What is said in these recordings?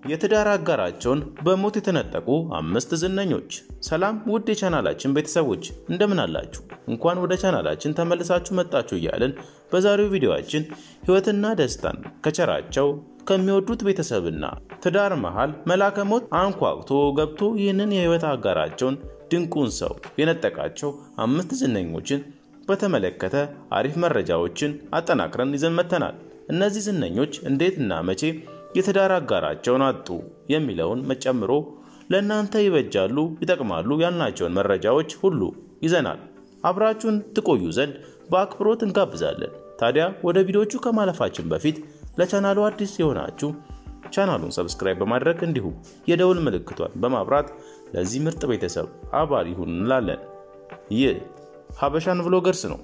የትዳር አጋራቸውን በሞት የተነጠቁ 5 ዝነኞች። ሰላም ውድ የቻናላችን ቤተሰቦች እንደምን አላችሁ? እንኳን ወደ ቻናላችን ተመልሳችሁ መጣችሁ እያልን በዛሬው ቪዲዮአችን ህይወትና ደስታን ከቸራቸው ከሚወዱት ቤተሰብና ትዳር መሃል መልአከ ሞት አንኳኩቶ ገብቶ ይህንን የህይወት አጋራቸውን ድንቁን ሰው የነጠቃቸው 5 ዝነኞችን በተመለከተ አሪፍ መረጃዎችን አጠናክረን ይዘን መተናል። እነዚህ ዝነኞች እንዴትና መቼ የትዳር አጋራቸውን አጡ የሚለውን መጨምሮ ለእናንተ ይበጃሉ ይጠቅማሉ ያልናቸውን መረጃዎች ሁሉ ይዘናል። አብራችሁን ትቆዩ ዘንድ በአክብሮት እንጋብዛለን። ታዲያ ወደ ቪዲዮቹ ከማለፋችን በፊት ለቻናሉ አዲስ የሆናችሁ ቻናሉን ሰብስክራይብ በማድረግ እንዲሁም የደውል ምልክቷን በማብራት ለዚህ ምርጥ ቤተሰብ አባል ይሁኑ እንላለን። ይህ ሀበሻን ቭሎገርስ ነው።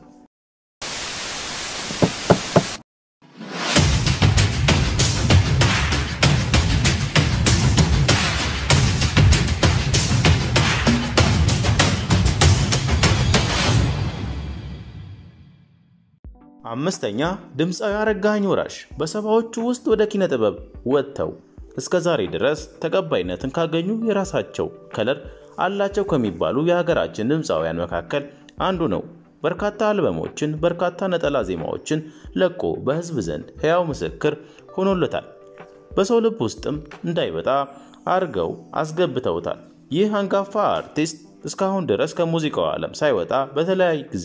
አምስተኛ ድምጻዊ አረጋኸኝ ወራሽ በሰባዎቹ ውስጥ ወደ ኪነ ጥበብ ወጥተው እስከዛሬ ድረስ ተቀባይነትን ካገኙ የራሳቸው ከለር አላቸው ከሚባሉ የሀገራችን ድምጻውያን መካከል አንዱ ነው። በርካታ አልበሞችን በርካታ ነጠላ ዜማዎችን ለቆ በህዝብ ዘንድ ሕያው ምስክር ሆኖለታል። በሰው ልብ ውስጥም እንዳይወጣ አርገው አስገብተውታል። ይህ አንጋፋ አርቲስት እስካሁን ድረስ ከሙዚቃው ዓለም ሳይወጣ በተለያየ ጊዜ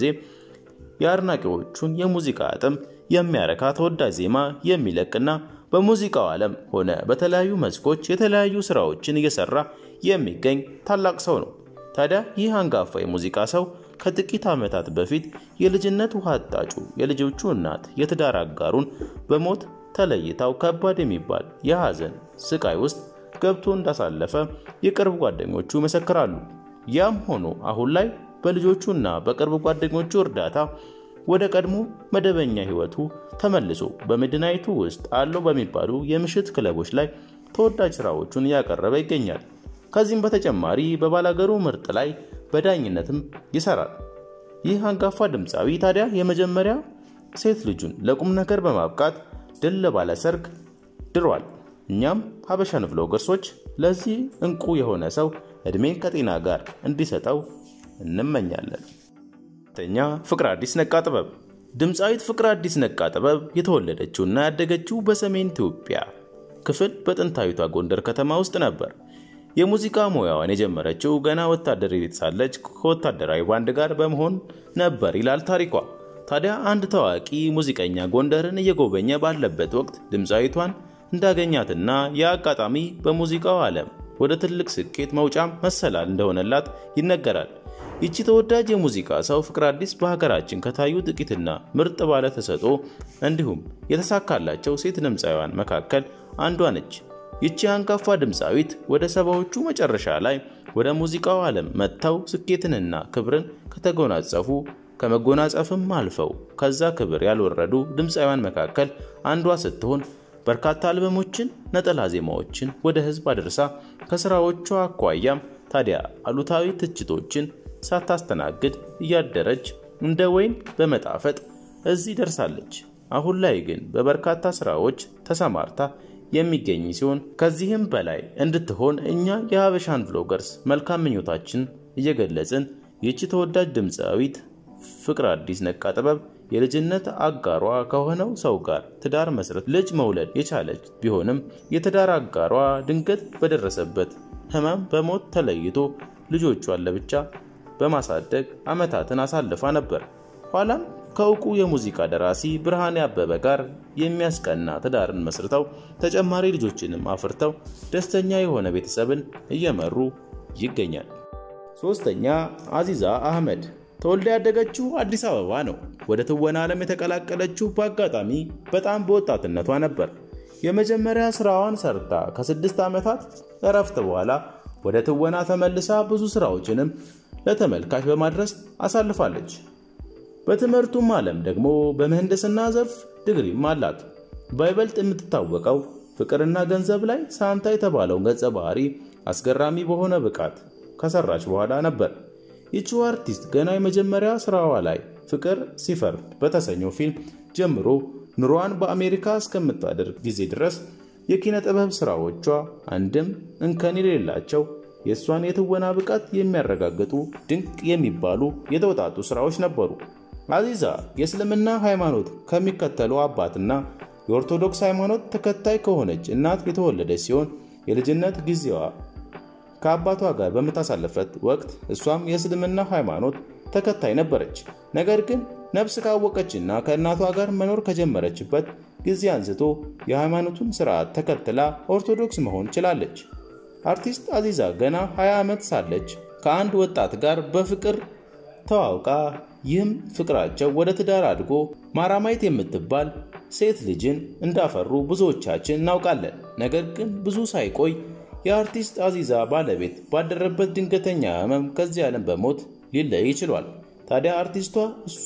የአድናቂዎቹን የሙዚቃ አጥም የሚያረካ ተወዳጅ ዜማ የሚለቅና በሙዚቃው ዓለም ሆነ በተለያዩ መስኮች የተለያዩ ስራዎችን እየሰራ የሚገኝ ታላቅ ሰው ነው። ታዲያ ይህ አንጋፋ የሙዚቃ ሰው ከጥቂት ዓመታት በፊት የልጅነት ውሃ አጣጩ የልጆቹ እናት የትዳር አጋሩን በሞት ተለይታው ከባድ የሚባል የሐዘን ስቃይ ውስጥ ገብቶ እንዳሳለፈ የቅርብ ጓደኞቹ ይመሰክራሉ። ያም ሆኖ አሁን ላይ በልጆቹና በቅርብ ጓደኞቹ እርዳታ ወደ ቀድሞ መደበኛ ህይወቱ ተመልሶ በመዲናይቱ ውስጥ አለው በሚባሉ የምሽት ክለቦች ላይ ተወዳጅ ስራዎቹን ያቀረበ ይገኛል። ከዚህም በተጨማሪ በባላገሩ ምርጥ ላይ በዳኝነትም ይሰራል። ይህ አንጋፋ ድምጻዊ ታዲያ የመጀመሪያ ሴት ልጁን ለቁም ነገር በማብቃት ድል ባለ ሰርግ ድሯል። እኛም ሀበሻን ቭሎገርሶች ለዚህ እንቁ የሆነ ሰው እድሜን ከጤና ጋር እንዲሰጠው እንመኛለን። ተኛ ፍቅር አዲስ ነቃ ጥበብ ድምጻዊት ፍቅር አዲስ ነቃ ጥበብ የተወለደችውና ያደገችው በሰሜን ኢትዮጵያ ክፍል በጥንታዊቷ ጎንደር ከተማ ውስጥ ነበር። የሙዚቃ ሙያዋን የጀመረችው ገና ወታደር ቤት ሳለች ከወታደራዊ ባንድ ጋር በመሆን ነበር ይላል ታሪኳ። ታዲያ አንድ ታዋቂ ሙዚቀኛ ጎንደርን እየጎበኘ ባለበት ወቅት ድምጻዊቷን እንዳገኛትና የአጋጣሚ በሙዚቃው ዓለም ወደ ትልቅ ስኬት መውጫም መሰላል እንደሆነላት ይነገራል። ይቺ ተወዳጅ የሙዚቃ ሰው ፍቅር አዲስ በሀገራችን ከታዩ ጥቂትና ምርጥ ባለ ተሰጥኦ እንዲሁም የተሳካላቸው ሴት ድምጻውያን መካከል አንዷ ነች። ይቺ አንጋፋ ድምጻዊት ወደ ሰባዎቹ መጨረሻ ላይ ወደ ሙዚቃው ዓለም መጥተው ስኬትንና ክብርን ከተጎናጸፉ ከመጎናጸፍም አልፈው ከዛ ክብር ያልወረዱ ድምጻውያን መካከል አንዷ ስትሆን በርካታ አልበሞችን ነጠላ ዜማዎችን ወደ ህዝብ አድርሳ ከስራዎቿ አኳያም ታዲያ አሉታዊ ትችቶችን ሳታስተናግድ እያደረች እንደ ወይን በመጣፈጥ እዚህ ደርሳለች። አሁን ላይ ግን በበርካታ ስራዎች ተሰማርታ የሚገኝ ሲሆን ከዚህም በላይ እንድትሆን እኛ የሀበሻን ቭሎገርስ መልካም ምኞታችን እየገለጽን ይህች ተወዳጅ ድምጻዊት ፍቅር አዲስ ነቃ ጥበብ የልጅነት አጋሯ ከሆነው ሰው ጋር ትዳር መስረት ልጅ መውለድ የቻለች ቢሆንም የትዳር አጋሯ ድንገት በደረሰበት ህመም በሞት ተለይቶ ልጆቿን ለብቻ በማሳደግ አመታትን አሳልፋ ነበር። ኋላም ከውቁ የሙዚቃ ደራሲ ብርሃኔ አበበ ጋር የሚያስቀና ትዳርን መስርተው ተጨማሪ ልጆችንም አፍርተው ደስተኛ የሆነ ቤተሰብን እየመሩ ይገኛል። ሶስተኛ አዚዛ አህመድ ተወልዳ ያደገችው አዲስ አበባ ነው። ወደ ትወና ዓለም የተቀላቀለችው በአጋጣሚ በጣም በወጣትነቷ ነበር። የመጀመሪያ ስራዋን ሰርታ ከ6 ዓመታት እረፍት በኋላ ወደ ትወና ተመልሳ ብዙ ስራዎችንም ለተመልካች በማድረስ አሳልፋለች። በትምህርቱም ዓለም ደግሞ በምህንድስና ዘርፍ ዲግሪም አላት። በይበልጥ የምትታወቀው ፍቅርና ገንዘብ ላይ ሳንታ የተባለው ገጸ ባህሪ አስገራሚ በሆነ ብቃት ከሰራች በኋላ ነበር። ይቺው አርቲስት ገና የመጀመሪያ ስራዋ ላይ ፍቅር ሲፈርድ በተሰኘው ፊልም ጀምሮ ኑሯን በአሜሪካ እስከምታደርግ ጊዜ ድረስ የኪነ ጥበብ ስራዎቿ አንድም እንከን የሌላቸው የሷን የትወና ብቃት የሚያረጋግጡ ድንቅ የሚባሉ የተወጣጡ ስራዎች ነበሩ። አዚዛ የእስልምና ሃይማኖት ከሚከተሉ አባትና የኦርቶዶክስ ሃይማኖት ተከታይ ከሆነች እናት የተወለደች ሲሆን የልጅነት ጊዜዋ ከአባቷ ጋር በመታሳለፈት ወቅት እሷም የእስልምና ሃይማኖት ተከታይ ነበረች። ነገር ግን ነፍስ ካወቀችና ከእናቷ ጋር መኖር ከጀመረችበት ጊዜ አንስቶ የሃይማኖቱን ስርዓት ተከትላ ኦርቶዶክስ መሆን ችላለች። አርቲስት አዚዛ ገና 20 ዓመት ሳለች ከአንድ ወጣት ጋር በፍቅር ተዋውቃ ይህም ፍቅራቸው ወደ ትዳር አድጎ ማራማይት የምትባል ሴት ልጅን እንዳፈሩ ብዙዎቻችን እናውቃለን። ነገር ግን ብዙ ሳይቆይ የአርቲስት አዚዛ ባለቤት ባደረበት ድንገተኛ ህመም ከዚህ ዓለም በሞት ሊለይ ይችላል። ታዲያ አርቲስቷ እሱ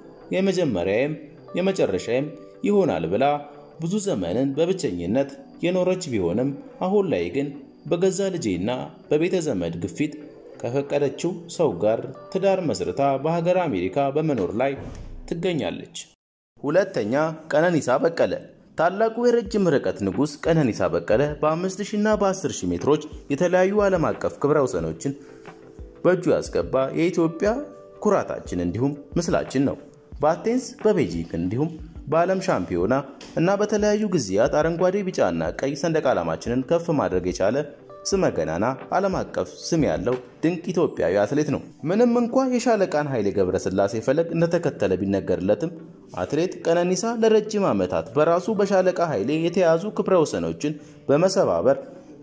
የመጀመሪያም የመጨረሻም ይሆናል ብላ ብዙ ዘመንን በብቸኝነት የኖረች ቢሆንም አሁን ላይ ግን በገዛ ልጅና በቤተ ዘመድ ግፊት ከፈቀደችው ሰው ጋር ትዳር መስርታ በሀገር አሜሪካ በመኖር ላይ ትገኛለች። ሁለተኛ ቀነኒሳ በቀለ። ታላቁ የረጅም ርቀት ንጉስ ቀነኒሳ በቀለ በ5000 እና በ10000 ሜትሮች የተለያዩ ዓለም አቀፍ ክብረ ወሰኖችን በእጁ ያስገባ የኢትዮጵያ ኩራታችን እንዲሁም ምስላችን ነው። በአቴንስ በቤጂንግ እንዲሁም በዓለም ሻምፒዮና እና በተለያዩ ጊዜያት አረንጓዴ ቢጫና ቀይ ሰንደቅ ዓላማችንን ከፍ ማድረግ የቻለ ስመገናና ዓለም አቀፍ ስም ያለው ድንቅ ኢትዮጵያዊ አትሌት ነው። ምንም እንኳን የሻለቃን ኃይሌ ገብረስላሴ ፈለግ እንደተከተለ ቢነገርለትም አትሌት ቀነኒሳ ለረጅም ዓመታት በራሱ በሻለቃ ኃይሌ የተያዙ ክብረ ወሰኖችን በመሰባበር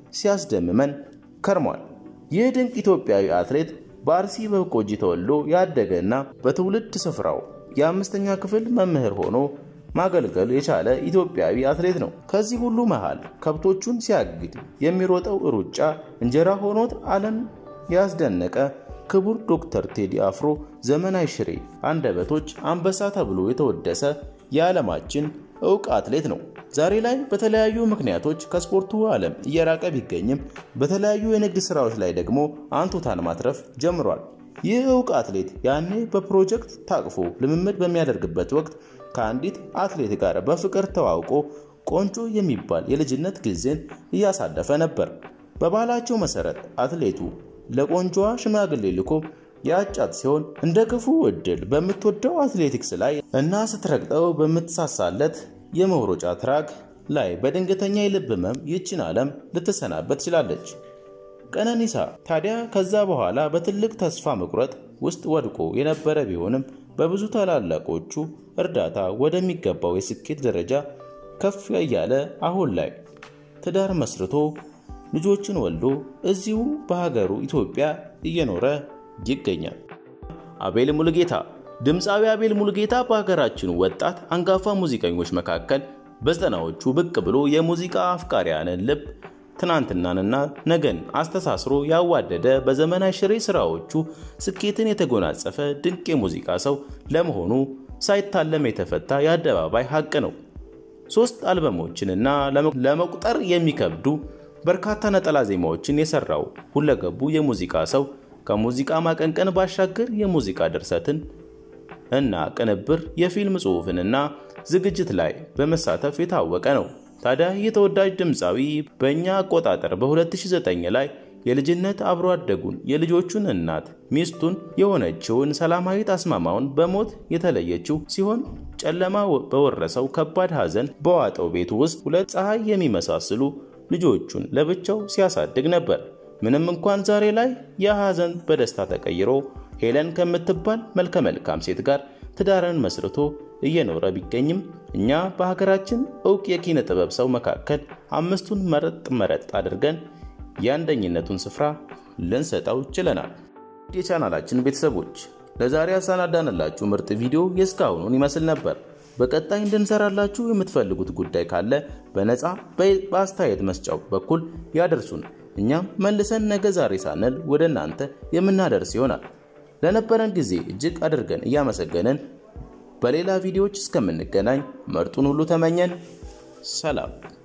ሲያስደምመን ከርሟል። ይህ ድንቅ ኢትዮጵያዊ አትሌት በአርሲ በቆጂ ተወልዶ ያደገና በትውልድ ስፍራው የ5ኛ ክፍል መምህር ሆኖ ማገልገል የቻለ ኢትዮጵያዊ አትሌት ነው። ከዚህ ሁሉ መሃል ከብቶቹን ሲያግድ የሚሮጠው ሩጫ እንጀራ ሆኖት ዓለም ያስደነቀ ክቡር ዶክተር ቴዲ አፍሮ ዘመናዊ ሽሬ አንደበቶች አንበሳ ተብሎ የተወደሰ የዓለማችን ዕውቅ አትሌት ነው። ዛሬ ላይ በተለያዩ ምክንያቶች ከስፖርቱ ዓለም እየራቀ ቢገኝም በተለያዩ የንግድ ስራዎች ላይ ደግሞ አንቱታን ማትረፍ ጀምሯል። ይህ ዕውቅ አትሌት ያኔ በፕሮጀክት ታቅፎ ልምምድ በሚያደርግበት ወቅት ከአንዲት አትሌት ጋር በፍቅር ተዋውቆ ቆንጆ የሚባል የልጅነት ጊዜን እያሳለፈ ነበር። በባህላቸው መሰረት አትሌቱ ለቆንጆዋ ሽማግሌ ልኮ ያጫት ሲሆን እንደ ክፉ እድል በምትወደው አትሌቲክስ ላይ እና ስትረግጠው በምትሳሳለት የመሮጫ ትራክ ላይ በድንገተኛ የልብ ህመም ይህችን ዓለም ልትሰናበት ችላለች። ቀነኒሳ ታዲያ ከዛ በኋላ በትልቅ ተስፋ መቁረጥ ውስጥ ወድቆ የነበረ ቢሆንም በብዙ ታላላቆቹ እርዳታ ወደሚገባው የስኬት ደረጃ ከፍ ያለ አሁን ላይ ትዳር መስርቶ ልጆችን ወልዶ እዚሁ በሀገሩ ኢትዮጵያ እየኖረ ይገኛል። አቤል ሙሉጌታ። ድምፃዊ አቤል ሙሉጌታ በሀገራችን ወጣት አንጋፋ ሙዚቀኞች መካከል በዘጠናዎቹ ብቅ ብሎ የሙዚቃ አፍቃሪያንን ልብ ትናንትናንና ነገን አስተሳስሮ ያዋደደ በዘመናዊ ሽሬ ስራዎቹ ስኬትን የተጎናጸፈ ድንቅ የሙዚቃ ሰው ለመሆኑ ሳይታለም የተፈታ የአደባባይ ሀቅ ነው። 3 አልበሞችንና ለመቁጠር የሚከብዱ በርካታ ነጠላ ዜማዎችን የሰራው ሁለገቡ የሙዚቃ ሰው ከሙዚቃ ማቀንቀን ባሻገር የሙዚቃ ድርሰትን እና ቅንብር የፊልም ጽሑፍንና ዝግጅት ላይ በመሳተፍ የታወቀ ነው። ታዲያ የተወዳጅ ድምፃዊ በእኛ አቆጣጠር በ2009 ላይ የልጅነት አብሮ አደጉን የልጆቹን እናት ሚስቱን የሆነችውን ሰላማዊት አስማማውን በሞት የተለየችው ሲሆን ጨለማ በወረሰው ከባድ ሐዘን በዋጠው ቤት ውስጥ 2 ፀሐይ የሚመሳሰሉ ልጆቹን ለብቻው ሲያሳድግ ነበር። ምንም እንኳን ዛሬ ላይ የሐዘን በደስታ ተቀይሮ ሄለን ከምትባል መልከ-መልካም ሴት ጋር ትዳርን መስርቶ እየኖረ ቢገኝም እኛ በሀገራችን ዕውቅ የኪነ ጥበብ ሰው መካከል 5ቱን መረጥ አድርገን የአንደኝነቱን ስፍራ ልንሰጠው ችለናል። የቻናላችን ቤተሰቦች ለዛሬ አሰናዳንላችሁ ምርጥ ቪዲዮ የስካሁኑን ይመስል ነበር። በቀጣይ እንድንሰራላችሁ የምትፈልጉት ጉዳይ ካለ በነፃ በአስተያየት መስጫው በኩል ያደርሱን። እኛም መልሰን ነገ ዛሬ ሳንል ወደ እናንተ የምናደርስ ይሆናል። ለነበረን ጊዜ እጅግ አድርገን እያመሰገንን በሌላ ቪዲዮዎች እስከምንገናኝ ምርጡን ሁሉ ተመኘን። ሰላም።